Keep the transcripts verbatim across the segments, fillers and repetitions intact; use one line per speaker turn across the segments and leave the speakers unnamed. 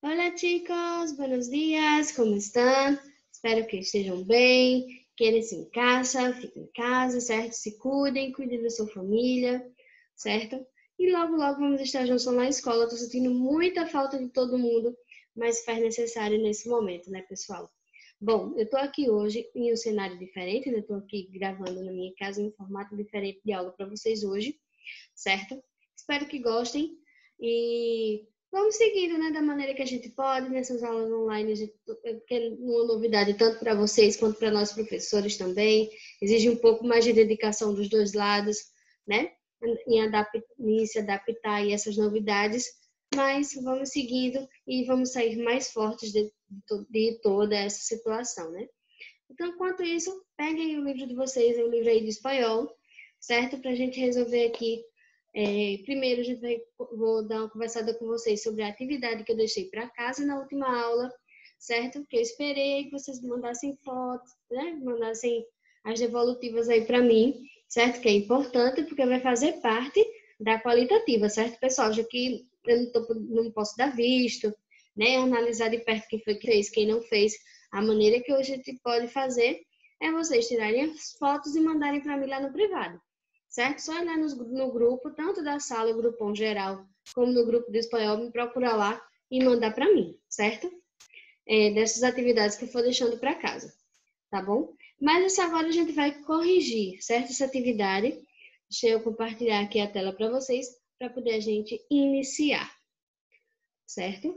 Hola chicos, buenos días, como estão? Espero que estejam bem, quedes em casa, fiquem em casa, certo? Se cuidem, cuidem da sua família, certo? E logo, logo vamos estar juntos na escola. Estou sentindo muita falta de todo mundo, mas faz necessário nesse momento, né, pessoal? Bom, eu estou aqui hoje em um cenário diferente, eu estou aqui gravando na minha casa em um formato diferente de aula para vocês hoje, certo? Espero que gostem e vamos seguindo, né, da maneira que a gente pode nessas aulas online, gente, porque é uma novidade tanto para vocês quanto para nós professores também. Exige um pouco mais de dedicação dos dois lados, né, em, adaptar, em se adaptar a essas novidades, mas vamos seguindo e vamos sair mais fortes de, de toda essa situação, né? Então, enquanto isso, peguem o livro de vocês, o livro aí de espanhol, certo? Para a gente resolver aqui. É, primeiro, a gente vai, vou dar uma conversada com vocês sobre a atividade que eu deixei para casa na última aula, certo? Que eu esperei que vocês mandassem fotos, né? Mandassem as devolutivas aí para mim, certo? Que é importante, porque vai fazer parte da qualitativa, certo, pessoal? Já que eu não, tô, não posso dar visto, né? Analisar de perto quem foi que fez, quem não fez. A maneira que a gente pode fazer é vocês tirarem as fotos e mandarem para mim lá no privado, certo? Só ir lá no, no grupo, tanto da sala, o grupão geral, como no grupo do espanhol, me procurar lá e mandar para mim, certo? É, dessas atividades que eu for deixando para casa, tá bom? Mas essa agora a gente vai corrigir, certo? Essa atividade. Deixa eu compartilhar aqui a tela para vocês, para poder a gente iniciar, certo?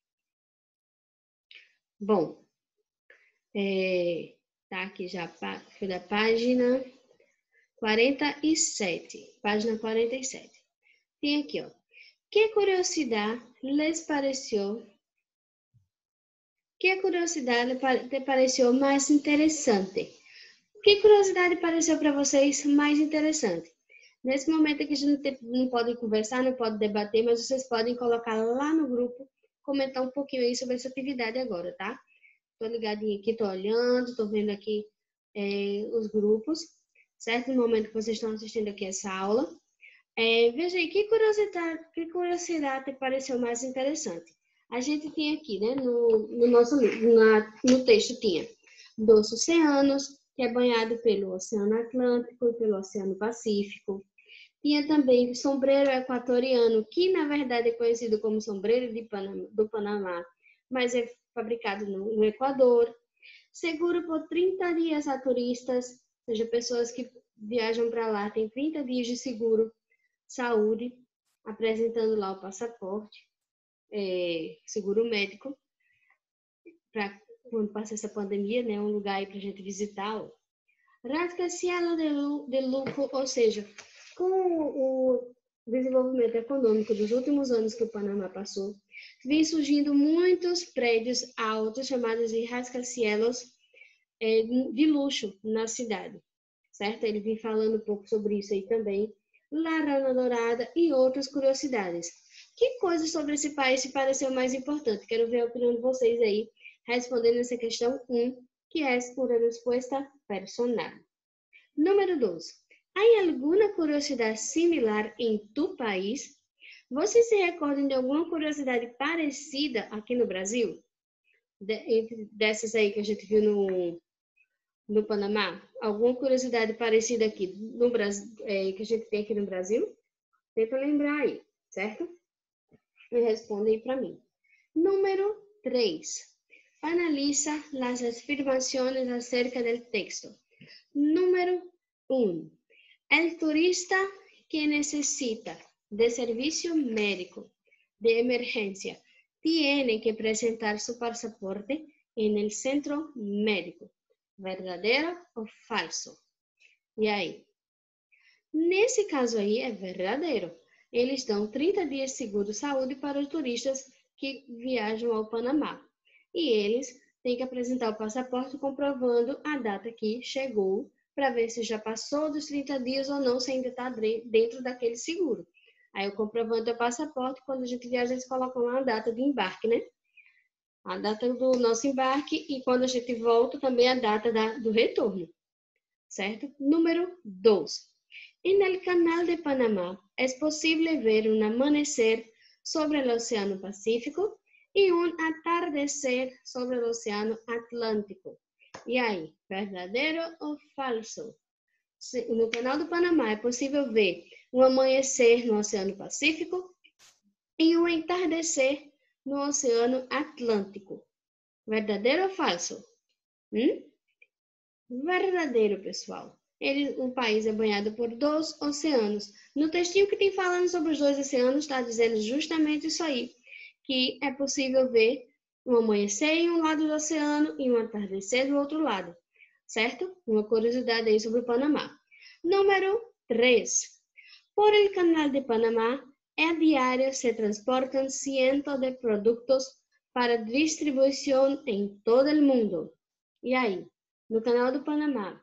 Bom, é, tá aqui já, foi da página quarenta e sete, página quarenta e sete. Tem aqui, ó. Que curiosidade les pareceu? Que curiosidade te pareceu mais interessante? Que curiosidade pareceu para vocês mais interessante? Nesse momento aqui a gente não pode conversar, não pode debater, mas vocês podem colocar lá no grupo, comentar um pouquinho aí sobre essa atividade agora, tá? Tô ligadinha aqui, tô olhando, tô vendo aqui é, os grupos, certo? No momento que vocês estão assistindo aqui essa aula. É, veja aí, que curiosidade, que curiosidade te pareceu mais interessante? A gente tinha aqui, né, no, no nosso na, no texto tinha dos oceanos, que é banhado pelo Oceano Atlântico e pelo Oceano Pacífico. Tinha também o sombreiro equatoriano, que na verdade é conhecido como sombreiro de Panamá, do Panamá, mas é fabricado no, no Equador. Seguro por trinta dias a turistas, ou seja, pessoas que viajam para lá, tem trinta dias de seguro saúde, apresentando lá o passaporte, é, seguro médico, para quando passa essa pandemia, né, um lugar aí para a gente visitar. Rascacielos de luxo, ou seja, com o desenvolvimento econômico dos últimos anos que o Panamá passou, vem surgindo muitos prédios altos, chamados de rascacielos é, de luxo na cidade, certo? Ele vem falando um pouco sobre isso aí também. La Rana Dourada e outras curiosidades. Que coisas sobre esse país te pareceu mais importante? Quero ver a opinião de vocês aí, respondendo essa questão um, que é por resposta personal. Número dois. Há alguma curiosidade similar em tu país? Vocês se recordam de alguma curiosidade parecida aqui no Brasil? De, entre dessas aí que a gente viu no, no Panamá? Alguma curiosidade parecida aqui no Brasil, é, que a gente tem aqui no Brasil? Tenta lembrar aí, certo? E responde aí para mim. Número três. Analiza as afirmações acerca do texto. Número um. El turista que necessita de serviço médico de emergência tiene que apresentar su pasaporte en el centro médico. Verdadeiro ou falso? E aí? Nesse caso aí é verdadeiro. Eles dão trinta dias de seguro-saúde para os turistas que viajam ao Panamá. E eles têm que apresentar o passaporte comprovando a data que chegou, para ver se já passou dos trinta dias ou não, se ainda está dentro daquele seguro. Aí o comprovante é o passaporte, quando a gente viaja, eles colocam lá a data de embarque, né? A data do nosso embarque e quando a gente volta também a data da, do retorno, certo? Número dois. En el Canal de Panamá es posible ver un amanecer sobre el Océano Pacífico. e um atardecer sobre o Oceano Atlântico. E aí, verdadeiro ou falso? No Canal do Panamá é possível ver um amanhecer no Oceano Pacífico e um entardecer no Oceano Atlântico. Verdadeiro ou falso? Hum? Verdadeiro, pessoal. Ele, o país é banhado por dois oceanos. No textinho que tem falando sobre os dois oceanos, está dizendo justamente isso aí, que é possível ver um amanhecer em um lado do oceano e um atardecer do outro lado, certo? Uma curiosidade aí sobre o Panamá. Número três. Por el Canal de Panamá, a diario se transportan cientos de productos para distribuição em todo o mundo. E aí, no Canal do Panamá,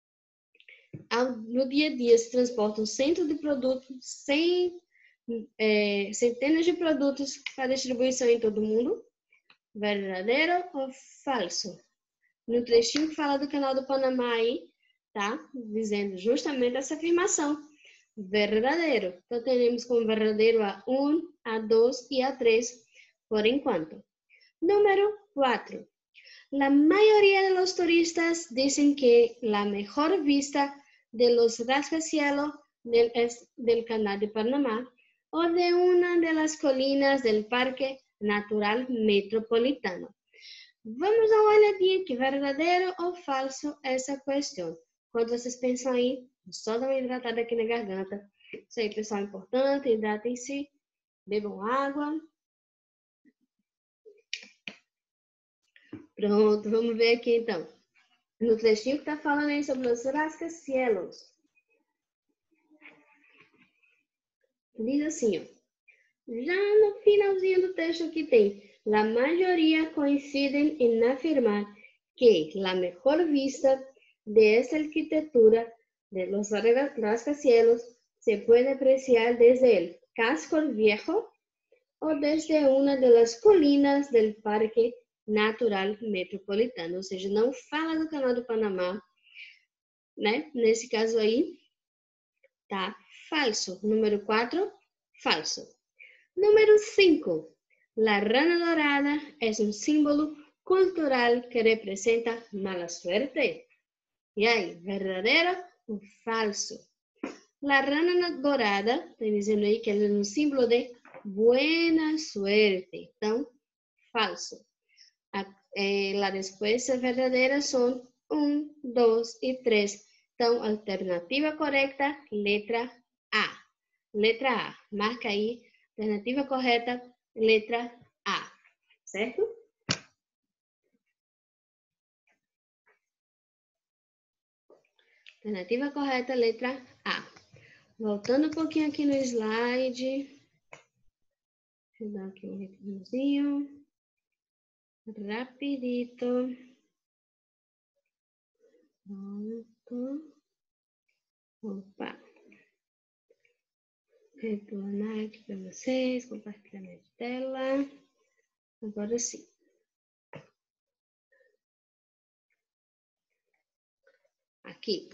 no dia a dia se transportam centos de produtos, cem, é, centenas de produtos para distribuição em todo o mundo? Verdadeiro ou falso? No trechinho que fala do Canal do Panamá aí, tá dizendo justamente essa afirmação. Verdadeiro. Então, teremos como verdadeiro a um, a dois e a três, por enquanto. Número cuatro. La mayoría de los turistas dicen que la mejor vista de los rascacielos del, del Canal de Panamá o de una de las colinas del Parque Natural Metropolitano. Vamos dar uma olhadinha aqui, verdadeiro ou falso essa questão. Quando vocês pensam aí, só dá uma hidratada aqui na garganta. Isso aí, pessoal, é importante, hidratem-se, bebam água. Pronto, vamos ver aqui então. No trechinho que está falando aí sobre os rascacielos. Diz assim, ó. Já no finalzinho do texto aqui tem: la mayoría coinciden en afirmar que la mejor vista de esta arquitectura de los rascacielos se puede apreciar desde el Casco Viejo o desde una de las colinas del Parque Natural Metropolitano. Ou seja, não fala do Canal do Panamá, né? Nesse caso aí, tá falso. Número quatro, falso. Número cinco. La rana dorada es un símbolo cultural que representa mala suerte. E aí, verdadeiro ou falso? La rana dorada, está dizendo aí que ela é um símbolo de buena suerte. Então, falso. A, eh, la respuesta verdadeira são um, dois e três. Então, alternativa correta, letra A. Letra A. Marca aí. Alternativa correta, letra A. Certo? Alternativa correta, letra A. Voltando um pouquinho aqui no slide. Deixa eu dar aqui um retornozinho. Rapidito. Pronto. Opa. Retornar aqui para vocês. Compartilhamento de tela. Agora sim. Aqui.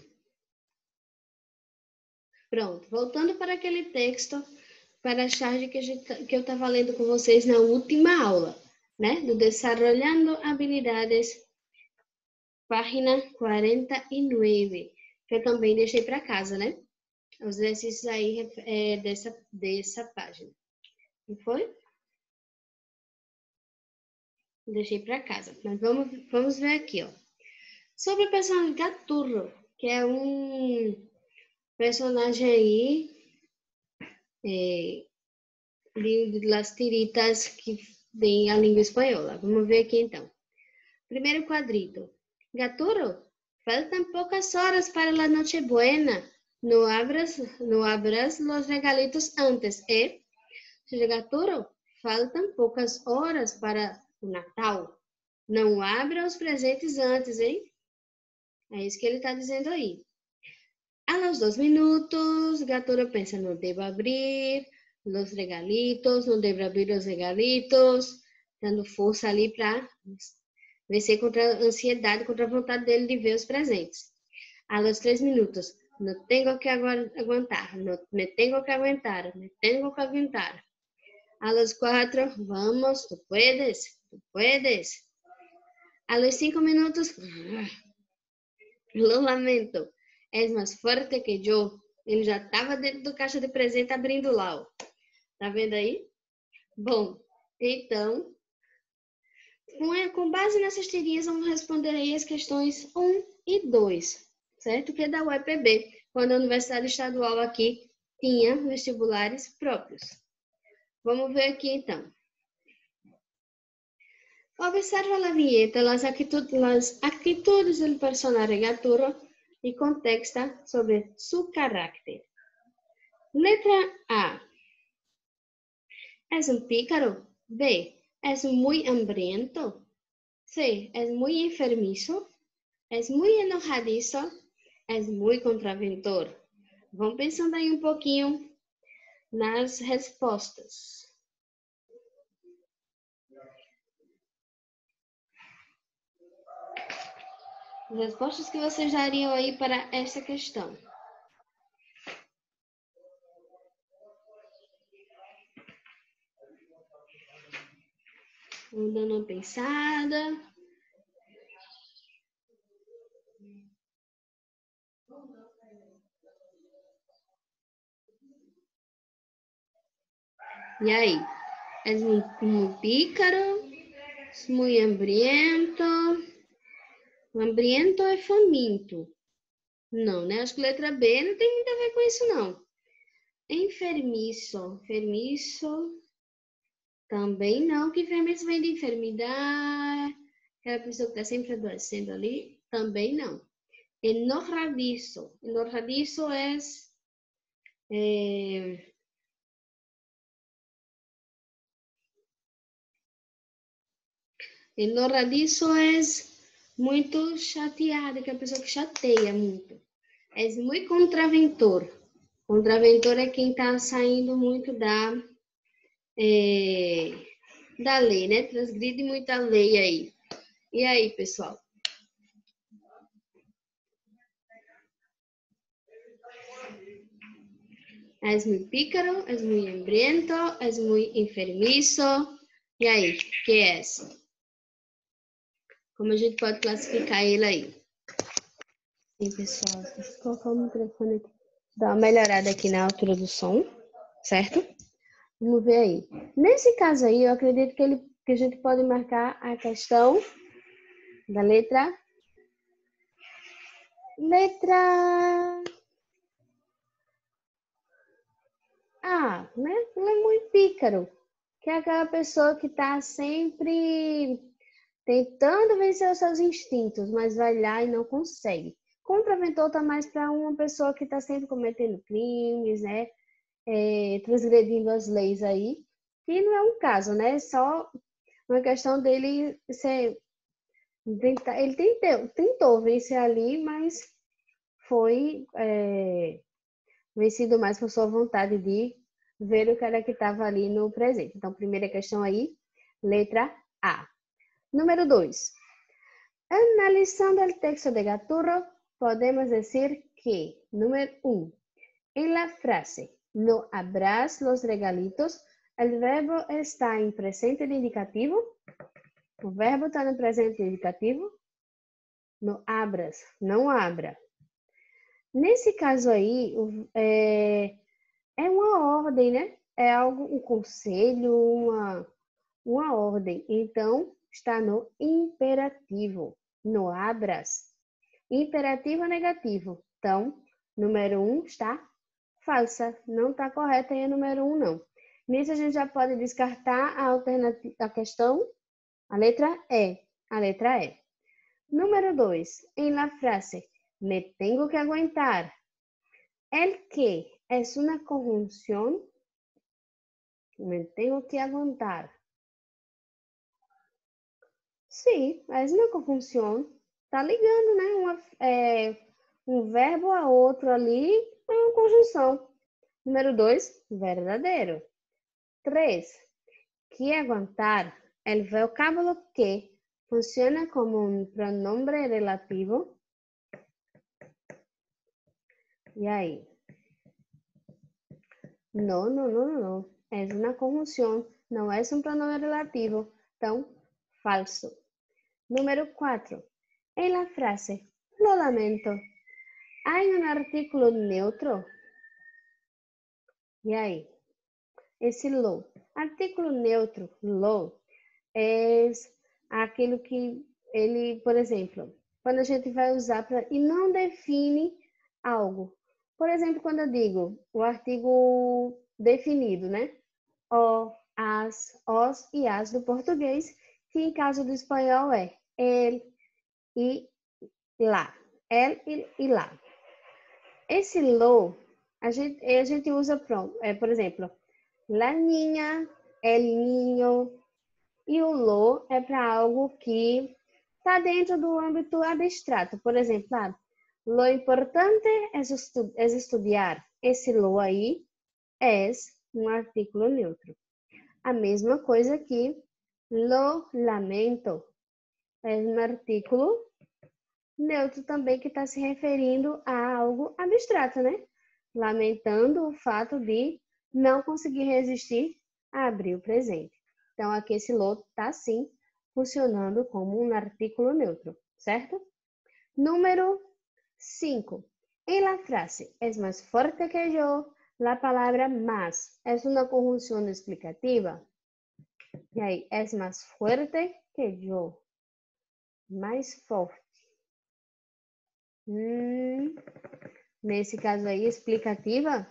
Pronto. Voltando para aquele texto, para a charge que, a gente, que eu estava lendo com vocês na última aula, né? Do Desarrollando Habilidades, página quarenta e nove, que eu também deixei para casa, né? Os exercícios aí é, dessa, dessa página. Não foi? Deixei para casa. Mas vamos, vamos ver aqui, ó. Sobre o personagem Gaturro, que é um personagem aí é, de, de las tiritas que tem a língua espanhola. Vamos ver aqui então. Primeiro quadrito. Gaturro, faltam poucas horas para a Nochebuena. No abras, no abras los regalitos antes, ¿eh? Gaturro, faltam poucas horas para o Natal. Não abra os presentes antes, hein? É isso que ele está dizendo aí. A los dos minutos, Gaturro pensa, não devo abrir os regalitos, não devo abrir os regalitos, dando força ali para vencer contra a ansiedade, contra a vontade dele de ver os presentes. A los três minutos, não tenho que aguentar, não me tenho que aguentar, me tenho que aguentar. A los cuatro, vamos, tú puedes, tú puedes. A los cinco minutos, lo lamento, és mais forte que eu. Ele já estava dentro do caixa de presente abrindo lá, ó. Tá vendo aí? Bom, então, com base nessas tirinhas, vamos responder aí as questões um e dois, certo? Que é da U E P B, quando a Universidade Estadual aqui tinha vestibulares próprios. Vamos ver aqui, então. Observa a vinheta, as atitudes, as atitudes do personagem Gaturo y contexta sobre su carácter. Letra A. ¿Es un pícaro? B. ¿Es muy hambriento? C. ¿Es muy enfermizo? ¿Es muy enojadizo? ¿Es muy contraventor? Vamos pensando aí um pouquinho nas respostas. As respostas que vocês dariam aí para essa questão. Vamos dando uma pensada. E aí? És um, um pícaro? És muito hambriento? Hambriento é faminto. Não, né? Acho que letra B não tem muito a ver com isso, não. Enfermiço. Enfermiço. Também não, que enfermiço vem de enfermidade. Aquela pessoa que está sempre adoecendo ali. Também não. Enojadiço. Enojadiço é... é enojadiço é muito chateado, que é a pessoa que chateia muito. É muito contraventor. Contraventor é quem está saindo muito da, é, da lei, né? Transgride muita lei aí. E aí, pessoal? És muito pícaro, és muito hambriento, és muito enfermiço. E aí, que é essa? Como a gente pode classificar ele aí? Sim, pessoal, deixa eu colocar o microfone aqui. Dá uma melhorada aqui na altura do som, certo? Vamos ver aí. Nesse caso aí, eu acredito que, ele, que a gente pode marcar a questão da letra... Letra... A, né? Ele é muito pícaro. Que é aquela pessoa que está sempre tentando vencer os seus instintos, mas vai lá e não consegue. Contraventor está mais para uma pessoa que está sempre cometendo crimes, né? É, transgredindo as leis aí, que não é um caso, né? É só uma questão dele ser... Ele tentou, tentou vencer ali, mas foi é, vencido mais por sua vontade de ver o que era que estava ali no presente. Então, primeira questão aí, letra A. Número dois. Analizando o texto de Gaturo, podemos dizer que, número um, en la frase no abras los regalitos, el verbo está em presente de indicativo. O verbo está no presente de indicativo. No abras, não abra. Nesse caso aí, é, é uma ordem, né? É algo, um conselho, uma, uma ordem. Então, está no imperativo. No abras. Imperativo negativo. Então, número um está falsa. Não está correta aí a número um, não. Nisso, a gente já pode descartar a, alternativa, a questão, a letra E. A letra E. Número dois. Em la frase, me tengo que aguentar. El que es una conjunción. Me tengo que aguantar. Sim, é uma conjunção. Tá ligando, né? Uma, é, um verbo a outro ali é uma conjunção. Número dois, verdadeiro. Três, que aguantar. El vocábulo que funciona como um pronombre relativo. E aí? Não, não, não, não. É uma conjunção. não é um pronome relativo. Então, falso. Número quatro. En la frase, lo lamento, ¿hay un artículo neutro? E aí? Esse lo. Artículo neutro, lo, é aquilo que ele, por exemplo, quando a gente vai usar para e não define algo. Por exemplo, quando eu digo o artigo definido, né? O, as, os e as do português, que em caso do espanhol é el e lá. El e, e lá. Esse lo, a gente, a gente usa, pronto, é, por exemplo, la niña, el niño, e o lo é para algo que está dentro do âmbito abstrato. Por exemplo, ah, lo importante é, estu é estudar. Esse lo aí é um artículo neutro. A mesma coisa que lo lamento é um artículo neutro também que está se referindo a algo abstrato, né? Lamentando o fato de não conseguir resistir a abrir o presente. Então, aqui esse lo está sim funcionando como um artículo neutro, certo? Número cinco. En la frase, es más fuerte que yo, la palabra más es una conjunción explicativa. E aí, es más fuerte que yo. Mais forte. Hum, nesse caso aí, explicativa?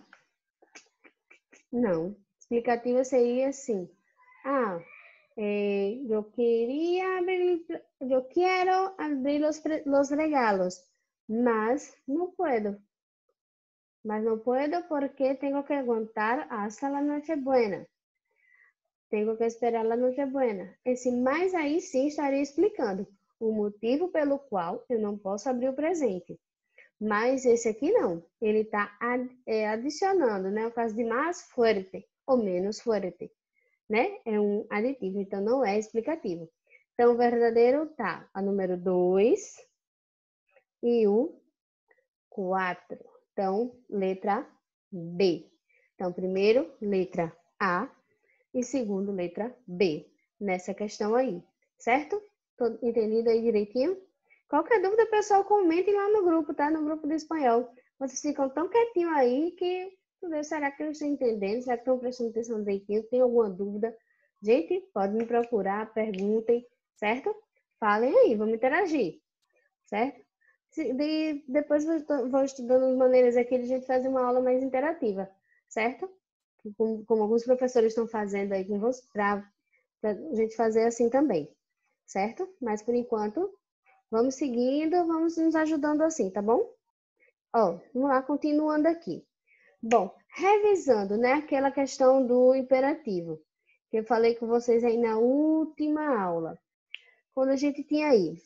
Não. Explicativa seria assim. Ah, eh, yo quería abrir, yo quiero abrir los, los regalos, mas no puedo. Mas no puedo porque tengo que aguantar hasta la Nochebuena. Tengo que esperar a Nochebuena. Esse mais aí sim estaria explicando o motivo pelo qual eu não posso abrir o presente. Mas esse aqui não. Ele está adicionando, né? O caso de mais fuerte ou menos fuerte, né? É um aditivo, então não é explicativo. Então, o verdadeiro tá a número dois e o quatro. Então, letra B. Então, primeiro, letra A e segundo, letra B. Nessa questão aí, certo? Todo entendido aí direitinho? Qualquer dúvida, pessoal, comentem lá no grupo, tá? No grupo do espanhol. Vocês ficam tão quietinhos aí que, será que eu estou entendendo? Será que estão prestando atenção direitinho? Tem alguma dúvida? Gente, pode me procurar, perguntem, certo? Falem aí, vamos interagir, certo? De, depois eu vou estudando maneiras aqui de a gente fazer uma aula mais interativa, certo? Como, como alguns professores estão fazendo aí com você, para a gente fazer assim também, certo? Mas por enquanto, vamos seguindo, vamos nos ajudando assim, tá bom? Ó, vamos lá, continuando aqui. Bom, revisando, né, aquela questão do imperativo, que eu falei com vocês aí na última aula. Quando a gente tinha aí,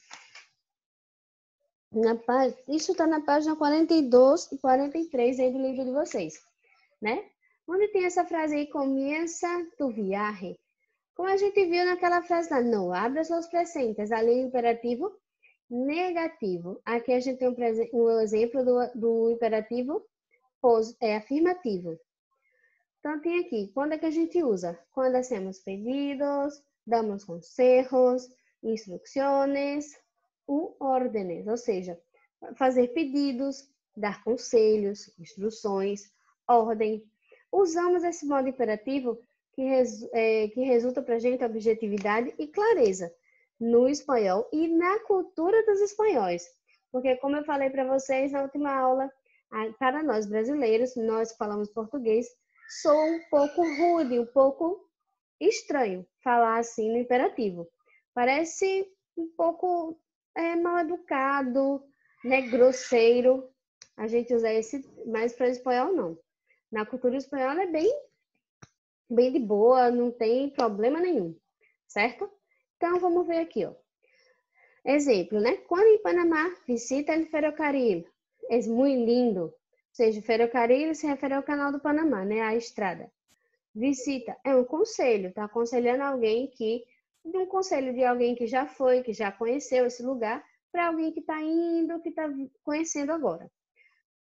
na página, isso está na página quarenta e dois e quarenta e três aí do livro de vocês, né? Onde tem essa frase aí, começa tu viaje. Como a gente viu naquela frase lá, não abra seus presentes, ali o imperativo negativo. Aqui a gente tem um, um exemplo do, do imperativo é afirmativo. Então, tem aqui, quando é que a gente usa? Quando hacemos pedidos, damos consejos, instruções ou órdenes, ou seja, fazer pedidos, dar conselhos, instruções, ordem. Usamos esse modo imperativo que, res, é, que resulta para a gente objetividade e clareza no espanhol e na cultura dos espanhóis. Porque, como eu falei para vocês na última aula, para nós brasileiros, nós que falamos português, sou um pouco rude, um pouco estranho falar assim no imperativo. Parece um pouco é, mal educado, né, grosseiro. A gente usa esse, mas para o espanhol não. Na cultura espanhola é bem, bem de boa, não tem problema nenhum, certo? Então, vamos ver aqui, ó. Exemplo, né? Quando em Panamá visita o ferrocarril, é muito lindo. Ou seja, o ferrocarril se refere ao canal do Panamá, né? A estrada. Visita é um conselho, tá aconselhando alguém que, de um conselho de alguém que já foi, que já conheceu esse lugar, para alguém que está indo, que está conhecendo agora.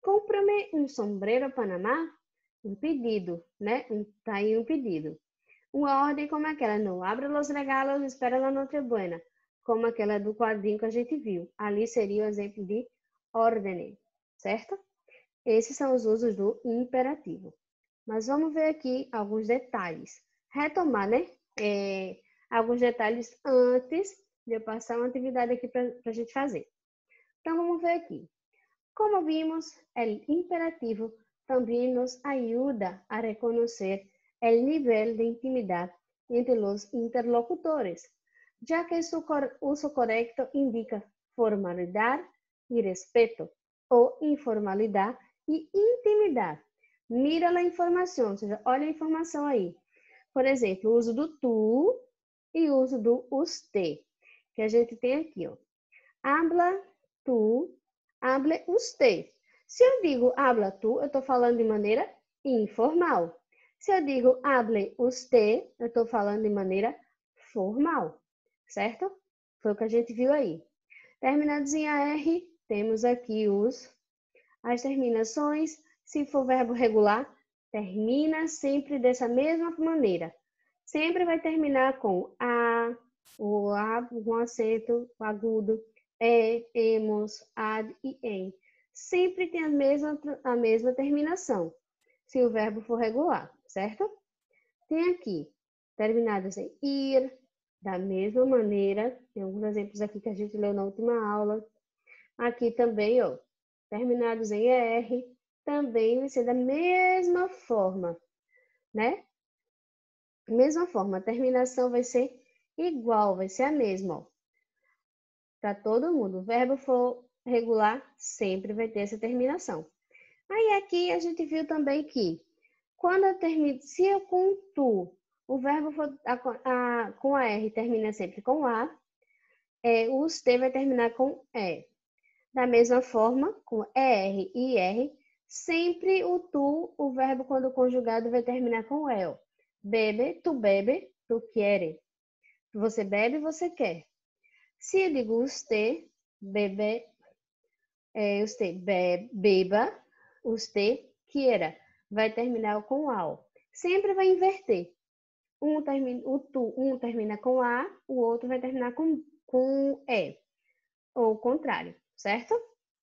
Compra-me um sombreiro Panamá, um pedido, né? Tá aí um pedido. Uma ordem como aquela, não abra los regalos, espera la noche buena, como aquela do quadrinho que a gente viu. Ali seria o exemplo de ordem, certo? Esses são os usos do imperativo. Mas vamos ver aqui alguns detalhes. Retomar, né? É, alguns detalhes antes de eu passar uma atividade aqui para a gente fazer. Então, vamos ver aqui. Como vimos, o imperativo também nos ajuda a reconhecer o nível de intimidade entre os interlocutores, já que seu uso correto indica formalidade e respeito, ou informalidade e intimidade. Mira a informação, ou seja, olha a informação aí. Por exemplo, o uso do tu e o uso do usted, que a gente tem aqui, ó. Habla tu, hable usted. Se eu digo habla tu, eu estou falando de maneira informal. Se eu digo hable usted, eu estou falando de maneira formal, certo? Foi o que a gente viu aí. Terminados em A R, temos aqui os, as terminações. Se for verbo regular, termina sempre dessa mesma maneira. Sempre vai terminar com a, o a, com acento agudo, é, emos, ad e em. Sempre tem a mesma, a mesma terminação, se o verbo for regular, certo? Tem aqui, terminados em ir, da mesma maneira. Tem alguns exemplos aqui que a gente leu na última aula. Aqui também, ó, terminados em er, também vai ser da mesma forma, né? Mesma forma, a terminação vai ser igual, vai ser a mesma, ó. Para todo mundo. O verbo for regular, sempre vai ter essa terminação. Aí aqui a gente viu também que quando eu termino, se eu com tu, o verbo for, a, a, com a R termina sempre com A, é, o usted vai terminar com E. Da mesma forma, com er e ir, sempre o tu, o verbo quando conjugado, vai terminar com el. Bebe, tu bebe, tu quieres. Você bebe, você quer. Se eu digo usted, bebe, é, usted be, beba, usted quiera, vai terminar com ao. Sempre vai inverter. Um termina, o tu, um termina com a, o outro vai terminar com, com e. Ou o contrário, certo?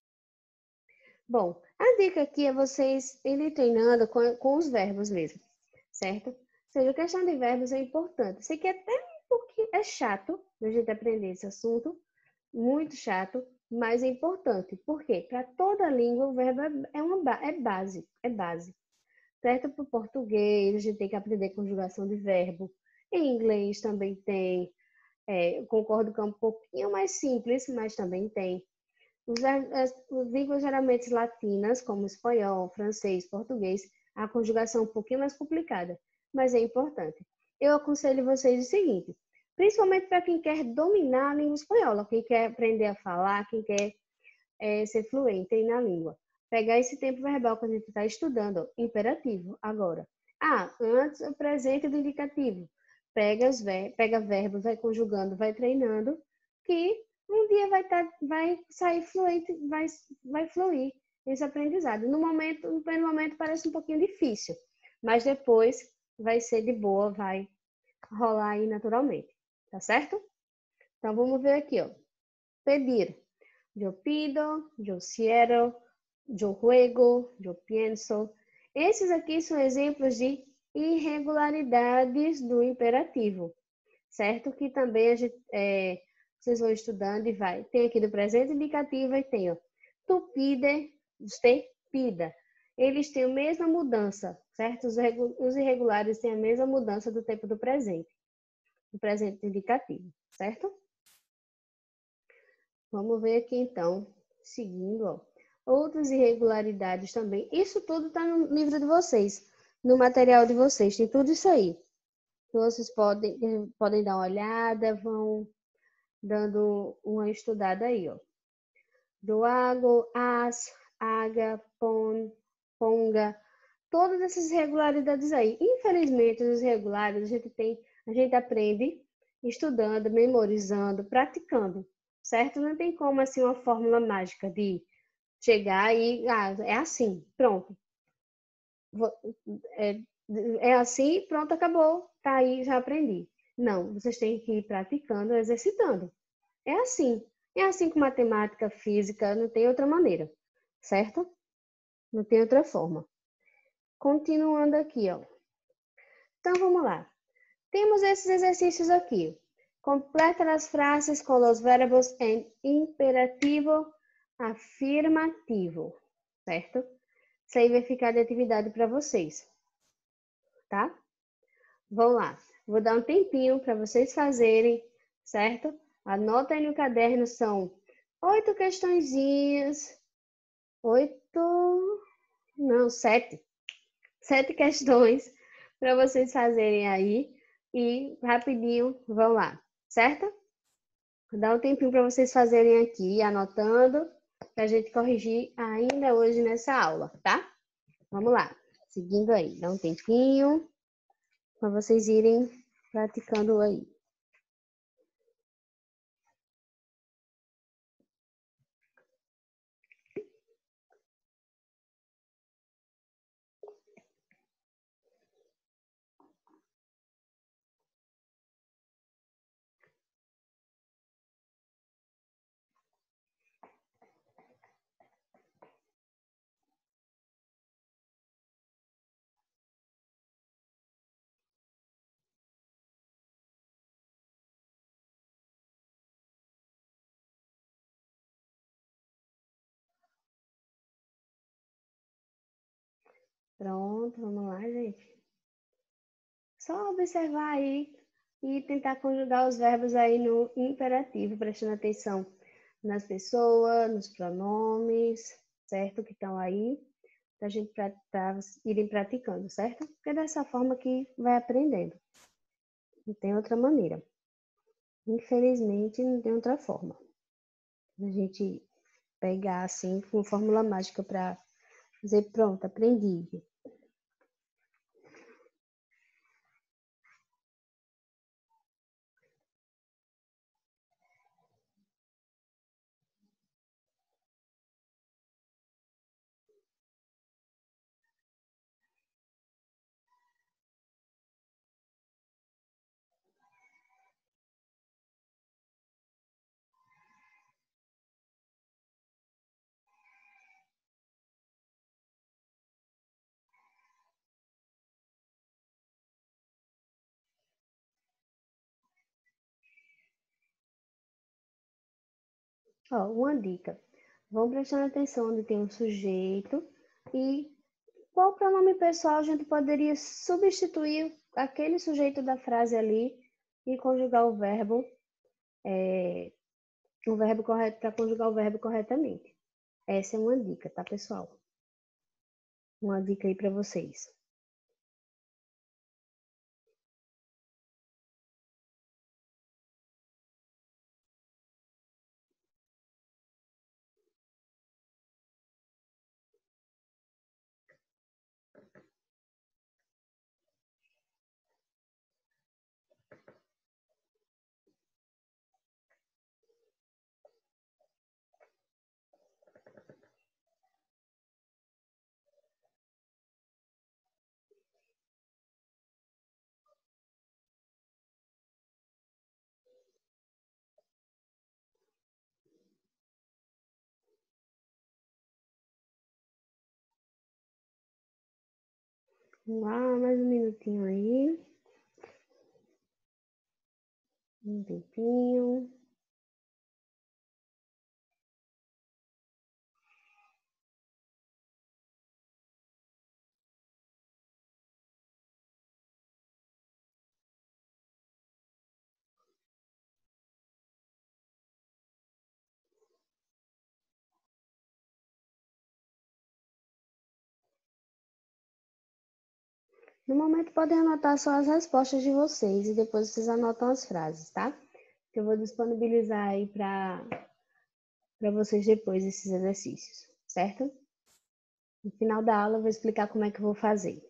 Bom, a dica aqui é vocês irem treinando com, com os verbos mesmo, certo? Ou seja, a questão de verbos é importante. Isso aqui é até um pouquinho é chato a gente aprender esse assunto, muito chato, mas é importante. Por quê? Para toda língua o verbo é, uma, é base, é base. Certo? Para o português, a gente tem que aprender conjugação de verbo. Em inglês também tem. É, eu concordo que é um pouquinho mais simples, mas também tem. As línguas geralmente latinas, como espanhol, francês, português, a conjugação é um pouquinho mais complicada, mas é importante. Eu aconselho vocês o seguinte, principalmente para quem quer dominar a língua espanhola, quem quer aprender a falar, quem quer é, ser fluente aí na língua. Pegar esse tempo verbal que a gente está estudando, imperativo, agora. Ah, antes o presente do indicativo. Pega, os ver, pega verbos, vai conjugando, vai treinando, que um dia vai, tá, vai sair fluente, vai, vai fluir esse aprendizado. No momento, no primeiro momento parece um pouquinho difícil, mas depois vai ser de boa, vai rolar aí naturalmente, tá certo? Então vamos ver aqui, ó. Pedir. Eu pido, eu quiero, eu juego, eu pienso. Esses aqui são exemplos de irregularidades do imperativo, certo? Que também a gente, é, vocês vão estudando e vai. Tem aqui do presente indicativo e tem, ó, tu pide, você pida. Eles têm a mesma mudança, certo? Os irregulares têm a mesma mudança do tempo do presente, do presente indicativo, certo? Vamos ver aqui então, seguindo, ó, outras irregularidades também. Isso tudo está no livro de vocês, no material de vocês, tem tudo isso aí. Vocês podem, podem dar uma olhada, vão dando uma estudada aí, ó. Do hago, as, haga, pon, ponga, todas essas irregularidades aí. Infelizmente, os irregulares a gente tem, a gente aprende estudando, memorizando, praticando, certo? Não tem como assim uma fórmula mágica de chegar e ah, é assim, pronto. É, é assim, pronto, acabou. tá aí, já aprendi. Não, vocês têm que ir praticando, exercitando. É assim. É assim com matemática, física, não tem outra maneira, certo? Não tem outra forma. Continuando aqui, ó. Então, vamos lá. Temos esses exercícios aqui. Completa as frases com os verbos em imperativo afirmativo, certo? Isso aí vai ficar de atividade para vocês, tá? Vamos lá. Vou dar um tempinho para vocês fazerem, certo? Anota aí no caderno, são oito questõezinhas. Oito... Não, sete. Sete questões para vocês fazerem aí. E rapidinho, vão lá, certo? Vou dar um tempinho para vocês fazerem aqui, anotando, para a gente corrigir ainda hoje nessa aula, tá? Vamos lá. Seguindo aí, dá um tempinho para vocês irem praticando aí. Pronto, vamos lá, gente. Só observar aí e tentar conjugar os verbos aí no imperativo, prestando atenção nas pessoas, nos pronomes, certo? Que estão aí, para a gente pra, pra irem praticando, certo? Porque é dessa forma que vai aprendendo. Não tem outra maneira. Infelizmente, não tem outra forma. A gente pegar assim, com fórmula mágica para dizer, pronto, aprendi. Ó, uma dica. Vão prestando atenção onde tem um sujeito e qual pronome pessoal a gente poderia substituir aquele sujeito da frase ali e conjugar o verbo, é, o verbo correto, para conjugar o verbo corretamente. Essa é uma dica, tá, pessoal? Uma dica aí para vocês. Vamos lá, mais um minutinho aí. Um tempinho. No momento, podem anotar só as respostas de vocês e depois vocês anotam as frases, tá? Que eu vou disponibilizar aí para para vocês depois esses exercícios, certo? No final da aula, eu vou explicar como é que eu vou fazer.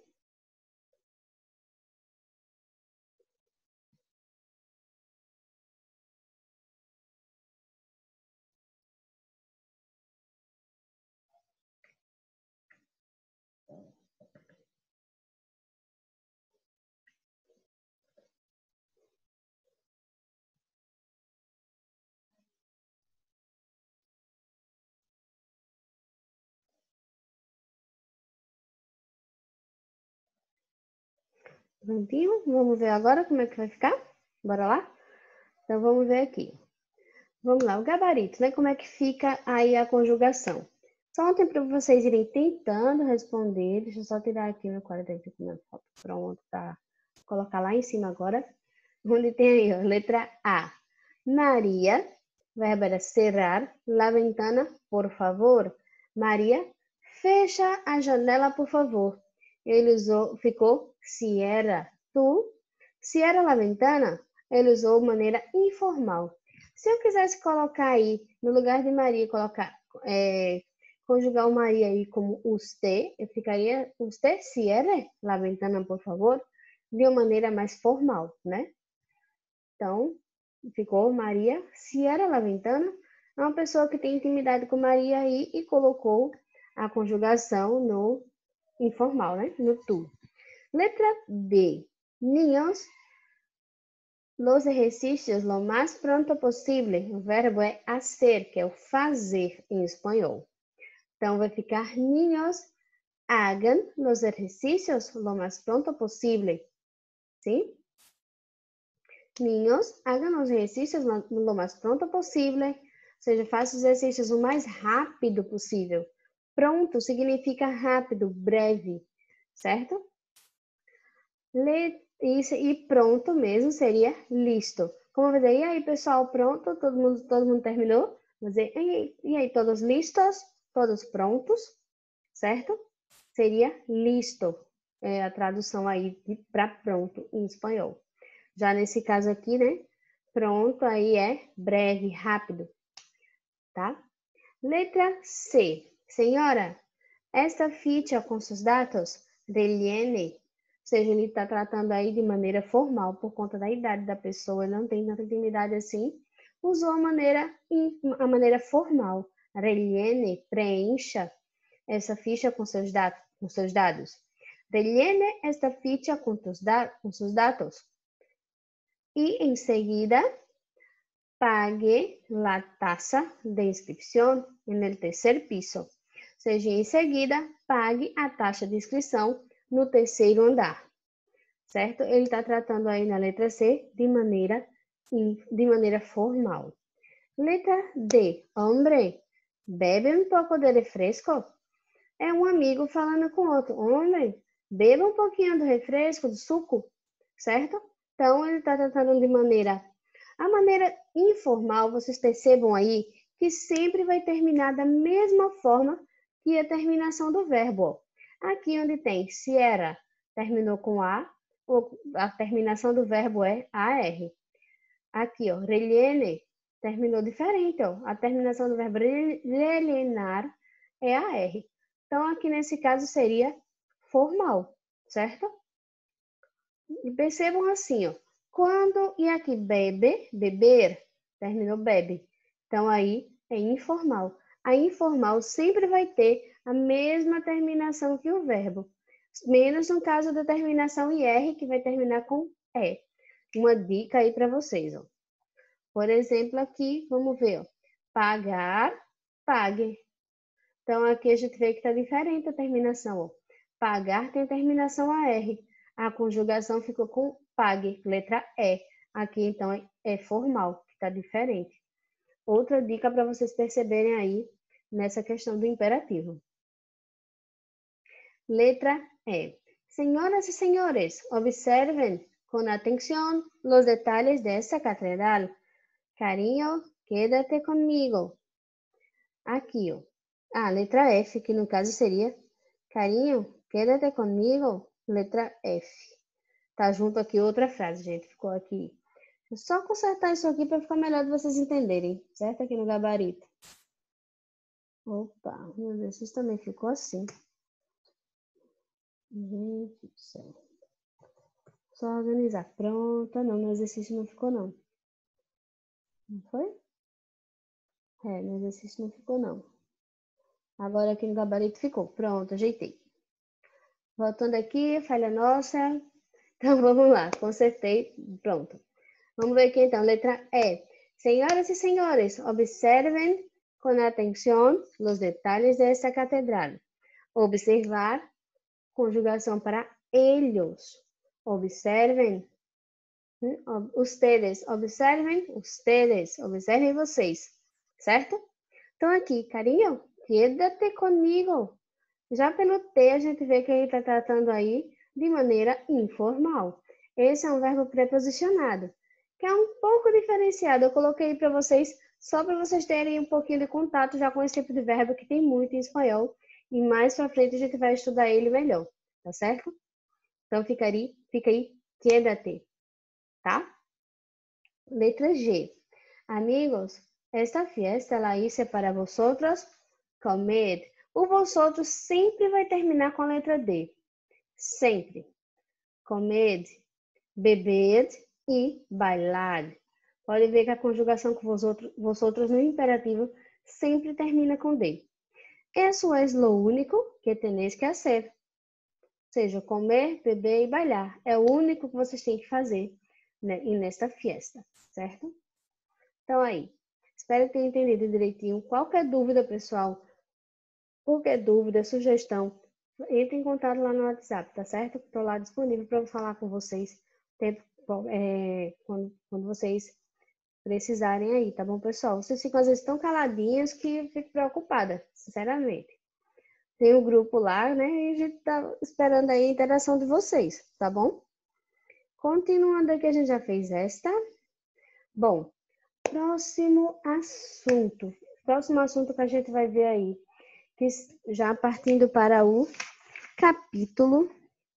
Prontinho? Vamos ver agora como é que vai ficar? Bora lá? Então, vamos ver aqui. Vamos lá, o gabarito, né? Como é que fica aí a conjugação? Só um tempo para vocês irem tentando responder. Deixa eu só tirar aqui meu quadro aqui na foto. Pronto, tá. Vou colocar lá em cima agora. Onde tem aí, ó, letra A. Maria, verbo era cerrar, la ventana, por favor. Maria, fecha a janela, por favor. Ele usou, ficou, cierra, tu. Cierra la ventana, ele usou maneira informal. Se eu quisesse colocar aí, no lugar de Maria, colocar, é, conjugar o Maria aí como usted, eu ficaria, usted cierre la ventana, por favor, de uma maneira mais formal, né? Então, ficou Maria cierra la ventana. É uma pessoa que tem intimidade com Maria aí e colocou a conjugação no informal, né? No tu. Letra B. Niños, los ejercicios lo más pronto posible. O verbo é hacer, que é o fazer em espanhol. Então, vai ficar niños hagan los ejercicios lo más pronto posible. ¿Sí? Niños hagan los ejercicios lo más pronto posible. Ou seja, faça os exercícios o mais rápido possível. Pronto significa rápido, breve, certo? Le, isso, e pronto mesmo seria listo. Como vai dizer, e aí pessoal, pronto? Todo mundo, todo mundo terminou? Vou dizer, e, e aí, todos listos? Todos prontos? Certo? Seria listo. É a tradução aí para pronto em espanhol. Já nesse caso aqui, né? Pronto aí é breve, rápido. Tá? Letra C. Senhora, esta ficha com seus dados rellene. Ou seja, ele está tratando aí de maneira formal, por conta da idade da pessoa, ele não tem tanta intimidade assim. Usou a maneira, a maneira formal. Rellene, preencha essa ficha com seus, dados, com seus dados. Rellene esta ficha com, tus da, com seus dados. E em seguida, pague la tasa de inscrição no terceiro piso. Ou seja, em seguida, pague a taxa de inscrição no terceiro andar. Certo? Ele está tratando aí na letra C de maneira, de maneira formal. Letra D. Hombre, bebe um pouco de refresco. É um amigo falando com outro. Homem, beba um pouquinho do refresco, do suco. Certo? Então, ele está tratando de maneira... A maneira informal, vocês percebam aí, que sempre vai terminar da mesma forma que a terminação do verbo. Aqui onde tem cierra, terminou com A, a terminação do verbo é A R. Aqui, ó, rellene, terminou diferente, ó. A terminação do verbo rellenar é A R. Então, aqui nesse caso seria formal, certo? E percebam assim, ó. Quando, e aqui, bebe, beber, terminou bebe. Então, aí é informal. A informal sempre vai ter a mesma terminação que o verbo, menos no caso da terminação I R, que vai terminar com E. Uma dica aí para vocês, ó. Por exemplo, aqui, vamos ver, ó. Pagar, pague. Então, aqui a gente vê que está diferente a terminação, ó. Pagar tem a terminação A R. A conjugação ficou com pague, letra E. Aqui, então, é formal, que está diferente. Outra dica para vocês perceberem aí nessa questão do imperativo. Letra E. Senhoras e senhores, observen com atenção os detalhes desta catedral. Carinho, quédate comigo. Aqui, ó. Ah, letra F, que no caso seria carinho, quédate comigo. Letra F. Tá junto aqui outra frase, gente. Ficou aqui. Vou só consertar isso aqui para ficar melhor de vocês entenderem, certo? Aqui no gabarito. Opa, meu exercício também ficou assim. Gente do céu. Só organizar. Pronto. Não, no exercício não ficou, não. Não foi? É, no exercício não ficou, não. Agora aqui no gabarito ficou. Pronto, ajeitei. Voltando aqui, falha nossa. Então, vamos lá. Consertei. Pronto. Vamos ver aqui, então. Letra E. Senhoras e senhores, observen com atenção os detalhes desta catedral. Observar, conjugação para eles. observem. Ustedes, observem, ustedes, observem vocês, certo? Então aqui, carinho, quédate comigo. Já pelo T, a gente vê que ele está tratando aí de maneira informal. Esse é um verbo preposicionado, que é um pouco diferenciado. Eu coloquei para vocês, só para vocês terem um pouquinho de contato já com esse tipo de verbo que tem muito em espanhol. E mais para frente a gente vai estudar ele melhor, tá certo? Então fica aí, fica aí, quédate, tá? Letra G. Amigos, esta fiesta la hice para vosotros comer. O vosotros sempre vai terminar com a letra D. Sempre. Comed, beber e bailar. Pode ver que a conjugação com vosotros, vosotros no imperativo sempre termina com D. Eso es lo único que tenéis que hacer. Ou seja, comer, beber e bailar. É o único que vocês têm que fazer, né, nesta fiesta, certo? Então aí, espero que tenham entendido direitinho. Qualquer dúvida, pessoal, qualquer dúvida, sugestão, entre em contato lá no WhatsApp, tá certo? Estou lá disponível para falar com vocês tempo, é, quando, quando vocês precisarem aí, tá bom, pessoal? Vocês ficam às vezes tão caladinhos que eu fico preocupada, sinceramente. Tem um grupo lá, né? E a gente tá esperando aí a interação de vocês, tá bom? Continuando aqui, a gente já fez esta. Bom, próximo assunto. Próximo assunto que a gente vai ver aí, que já partindo para o capítulo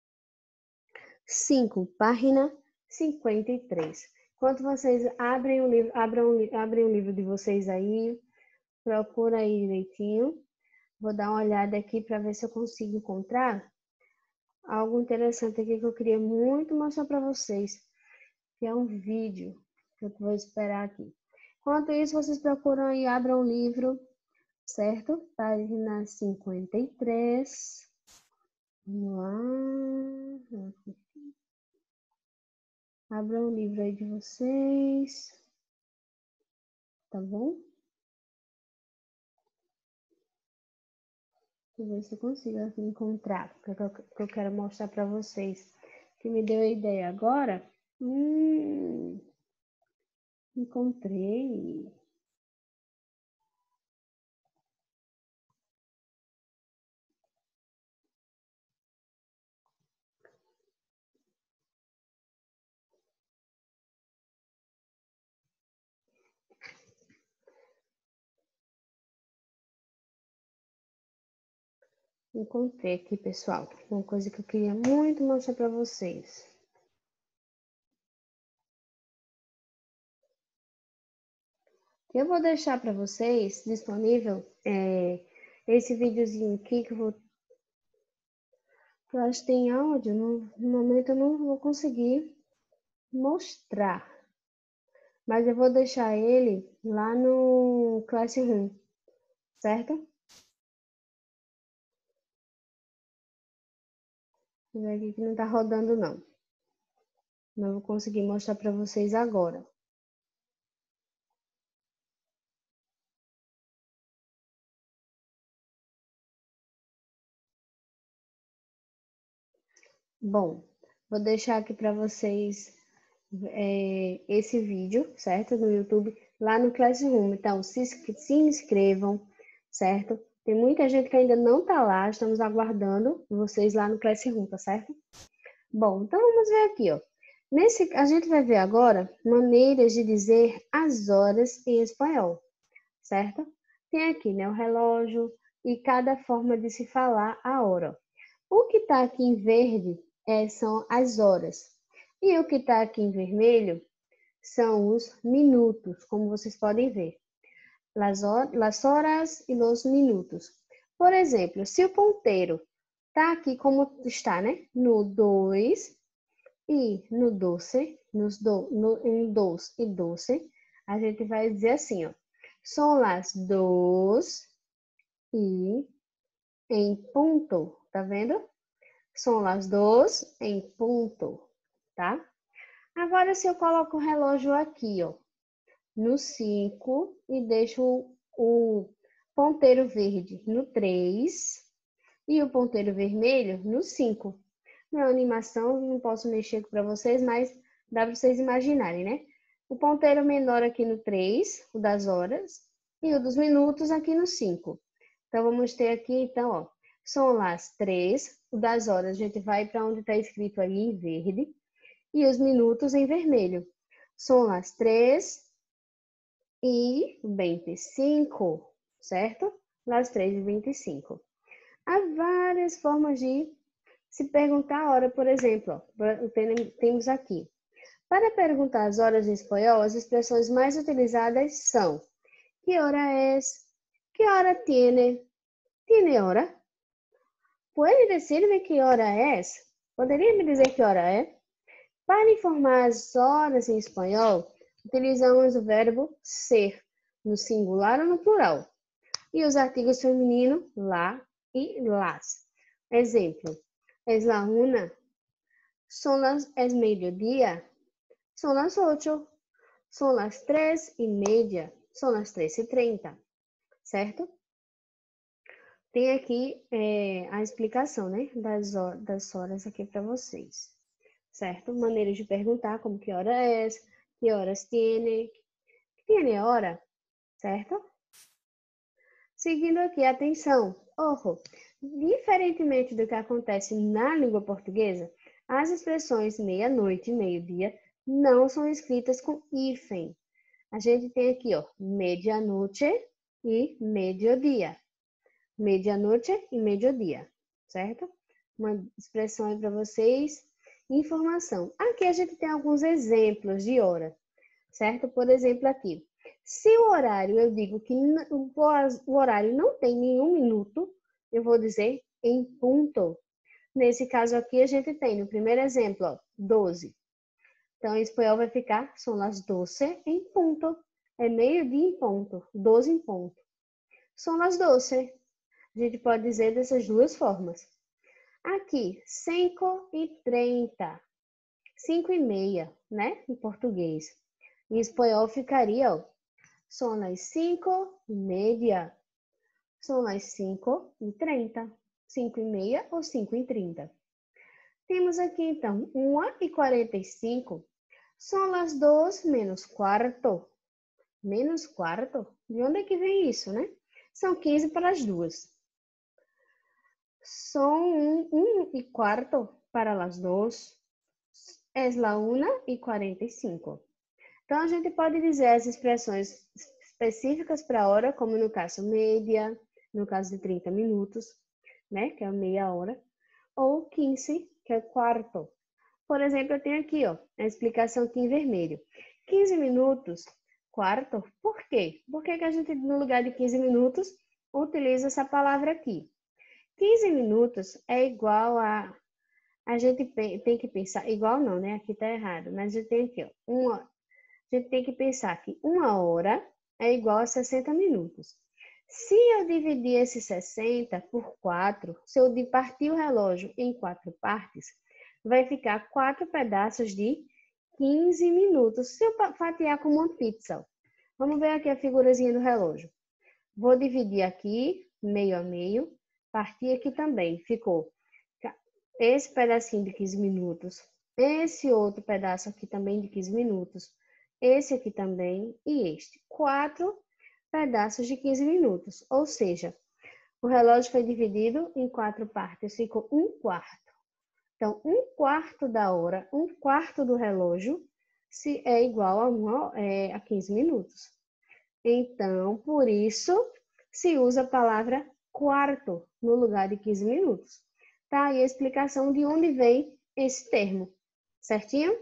cinco, página cinquenta e três. Enquanto vocês abrem o livro, abram, abrem o livro de vocês aí, procura aí direitinho. Vou dar uma olhada aqui para ver se eu consigo encontrar algo interessante aqui que eu queria muito mostrar para vocês, que é um vídeo que eu vou esperar aqui. Enquanto isso, vocês procuram aí, abram o livro, certo? Página cinquenta e três. Vamos lá. Abram o livro aí de vocês. Tá bom? Deixa eu ver se eu consigo encontrar o que eu quero mostrar para vocês. Que me deu a ideia agora. Hum, encontrei. Encontrei aqui, pessoal, uma coisa que eu queria muito mostrar para vocês. Eu vou deixar para vocês disponível é, esse videozinho aqui que eu vou. Eu acho que tem áudio, no, no momento eu não vou conseguir mostrar. Mas eu vou deixar ele lá no Classroom, certo? Vou ver aqui que não tá rodando, não. Não vou conseguir mostrar para vocês agora. Bom, vou deixar aqui para vocês é, esse vídeo, certo? No YouTube, lá no Classroom. Então, se, se inscrevam, certo? Tem muita gente que ainda não tá lá, estamos aguardando vocês lá no Classroom, tá certo? Bom, então vamos ver aqui, ó. Nesse, a gente vai ver agora maneiras de dizer as horas em espanhol, certo? Tem aqui, né, o relógio e cada forma de se falar a hora. O que está aqui em verde é, são as horas. E o que está aqui em vermelho são os minutos, como vocês podem ver. Las, las horas e los minutos. Por exemplo, se o ponteiro está aqui como está, né? No dois e no doze, nos do, no, em dois e doze, a gente vai dizer assim, ó. São las dos e em ponto, tá vendo? São las dos em ponto, tá? Agora, se eu coloco o relógio aqui, ó, no cinco e deixo o ponteiro verde no três e o ponteiro vermelho no cinco. Não é uma animação, não posso mexer para vocês, mas dá para vocês imaginarem, né? O ponteiro menor aqui no três, o das horas, e o dos minutos aqui no cinco. Então, vamos ter aqui, então, ó, são as três, o das horas, a gente vai para onde está escrito ali em verde, e os minutos em vermelho. São as três e vinte e cinco, certo? As três e vinte e cinco. Há várias formas de se perguntar a hora, por exemplo, ó, temos aqui. Para perguntar as horas em espanhol, as expressões mais utilizadas são: que hora es? Que hora tiene? Tiene hora? Pode decirme que hora es? Poderia me dizer que hora é? Para informar as horas em espanhol, utilizamos o verbo ser, no singular ou no plural, e os artigos femininos lá e las. Exemplo: es la una, son las, es mediodía, son las ocho, son las tres y media, son las três e trinta, certo? Tem aqui é, a explicação, né, das, das horas aqui para vocês, certo? Maneiras de perguntar, como que hora é, que horas tiene, tiene hora, certo? Seguindo aqui, atenção, ojo, diferentemente do que acontece na língua portuguesa, as expressões meia-noite e meio-dia não são escritas com hífen. A gente tem aqui, ó, medianoche e mediodía. Medianoche e mediodía, certo? Uma expressão aí para vocês. Informação. Aqui a gente tem alguns exemplos de hora, certo? Por exemplo, aqui. Se o horário, eu digo que o horário não tem nenhum minuto, eu vou dizer em ponto. Nesse caso aqui, a gente tem, no primeiro exemplo, ó, doze. Então, em espanhol vai ficar, são las doce em ponto. É meio-dia em ponto, doze em ponto. São las doce. A gente pode dizer dessas duas formas. Aqui, cinco e trinta. cinco e meia, né? Em português. Em espanhol ficaria, ó, são las cinco e meia. São las cinco e trinta. cinco e meia ou cinco e trinta. Temos aqui, então, uma e quarenta e cinco. São las dos menos quarto. Menos quarto? De onde é que vem isso, né? São quinze para as duas. São um, um e quarto para las dos. Es la una e quarenta e cinco. Então, a gente pode dizer as expressões específicas para a hora, como no caso média, no caso de trinta minutos, né, que é meia hora, ou quinze, que é quarto. Por exemplo, eu tenho aqui, ó, a explicação aqui em vermelho. quinze minutos, quarto. Por quê? Por que que a gente, no lugar de quinze minutos, utiliza essa palavra aqui? quinze minutos é igual a... A gente tem que pensar... Igual não, né? Aqui tá errado. Mas a gente tem aqui, ó, uma... A gente tem que pensar que uma hora é igual a sessenta minutos. Se eu dividir esses sessenta por quatro, se eu partir o relógio em quatro partes, vai ficar quatro pedaços de quinze minutos. Se eu fatiar como uma pizza, vamos ver aqui a figurazinha do relógio. Vou dividir aqui, meio a meio, partir aqui também. Ficou esse pedacinho de quinze minutos, esse outro pedaço aqui também de quinze minutos, esse aqui também e este. Quatro pedaços de quinze minutos. Ou seja, o relógio foi dividido em quatro partes, ficou um quarto. Então, um quarto da hora, um quarto do relógio, se é igual a, uma, é, a quinze minutos. Então, por isso, se usa a palavra quarto no lugar de quinze minutos. Tá aí a explicação de onde vem esse termo, certinho?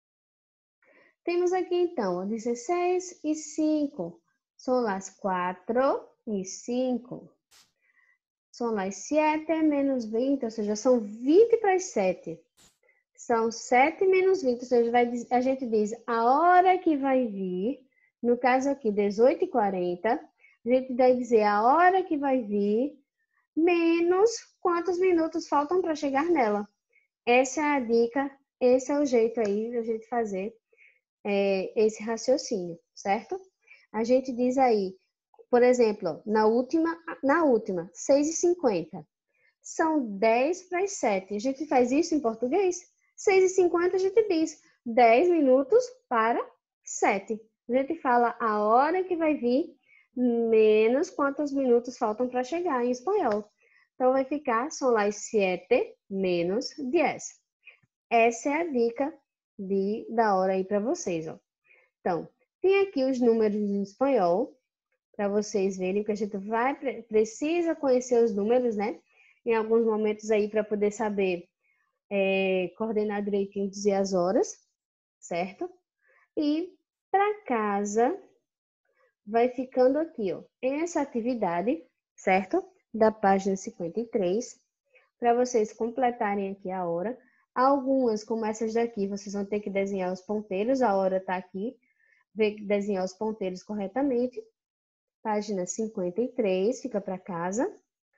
Temos aqui, então, dezesseis e cinco. São as quatro e cinco. São as sete menos vinte, ou seja, são vinte para as sete. São sete menos vinte, ou seja, vai, a gente diz a hora que vai vir, no caso aqui, dezoito e quarenta, a gente vai dizer a hora que vai vir, menos quantos minutos faltam para chegar nela. Essa é a dica, esse é o jeito aí de a gente fazer é, esse raciocínio, certo? A gente diz aí, por exemplo, na última, na última, seis e cinquenta. São dez para as sete. A gente faz isso em português? seis e cinquenta a gente diz dez minutos para sete. A gente fala a hora que vai vir, menos quantos minutos faltam para chegar em espanhol. Então, vai ficar, são las siete menos dez. Essa é a dica de, da hora aí para vocês, ó. Então, tem aqui os números em espanhol, para vocês verem que a gente vai, precisa conhecer os números, né? Em alguns momentos aí para poder saber é, coordenar direitinho, dizer as horas, certo? E para casa, vai ficando aqui, ó, essa atividade, certo? Da página cinquenta e três, para vocês completarem aqui a hora. Algumas, como essas daqui, vocês vão ter que desenhar os ponteiros, a hora tá aqui, desenhar os ponteiros corretamente. Página cinquenta e três, fica para casa.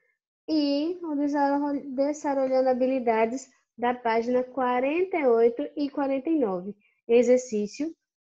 E o desarrollando habilidades da página quarenta e oito e quarenta e nove. Exercício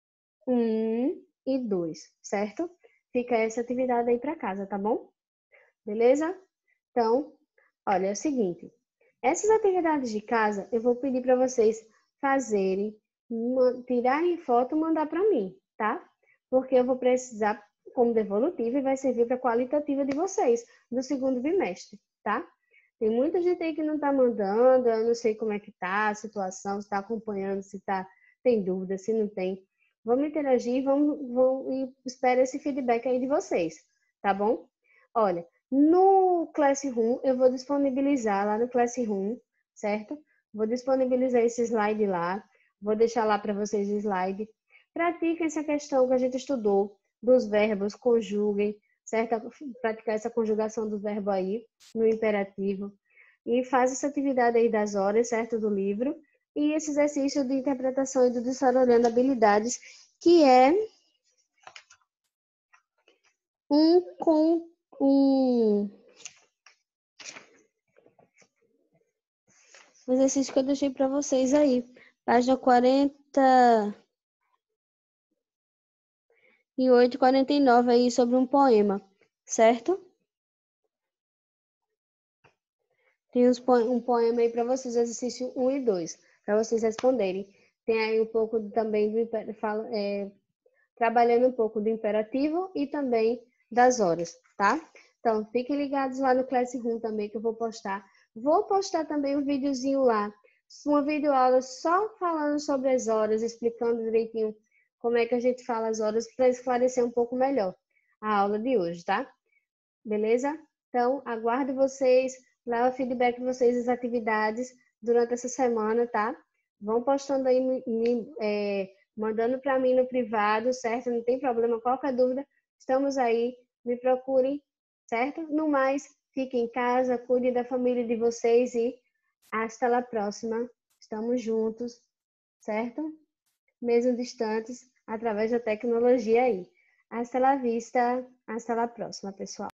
um e dois, certo? Fica essa atividade aí para casa, tá bom? Beleza? Então, olha, é o seguinte. Essas atividades de casa, eu vou pedir para vocês fazerem, tirarem foto e mandar para mim, tá? Porque eu vou precisar como devolutiva e vai servir para a qualitativa de vocês do segundo bimestre, tá? Tem muita gente aí que não tá mandando, eu não sei como é que tá a situação, se tá acompanhando, se tá, tem dúvida, se não tem. Vamos interagir, vamos, vamos e espero esse feedback aí de vocês, tá bom? Olha, no Classroom, eu vou disponibilizar lá no Classroom, certo? Vou disponibilizar esse slide lá, vou deixar lá para vocês o slide. Pratiquem essa questão que a gente estudou, dos verbos, conjuguem, certo? Praticar essa conjugação do verbo aí, no imperativo. E faz essa atividade aí das horas, certo? Do livro. E esse exercício de interpretação e do desarrollando habilidades, que é um com um exercício que eu deixei para vocês aí. Página quarenta e oito e quarenta e nove aí sobre um poema, certo? Tem uns po um poema aí para vocês, exercício um e dois, para vocês responderem. Tem aí um pouco também do fala, é, trabalhando um pouco do imperativo e também das horas, tá? Então, fiquem ligados lá no Classroom também, que eu vou postar. Vou postar também um videozinho lá, uma videoaula só falando sobre as horas, explicando direitinho como é que a gente fala as horas, para esclarecer um pouco melhor a aula de hoje, tá? Beleza? Então, aguardo vocês, lá o feedback de vocês das atividades durante essa semana, tá? Vão postando aí, me, é, mandando para mim no privado, certo? Não tem problema, qualquer dúvida, estamos aí, me procurem, certo? No mais, fiquem em casa, cuidem da família de vocês e hasta la próxima. Estamos juntos, certo? Mesmo distantes, através da tecnologia aí. Hasta la vista, hasta la próxima, pessoal.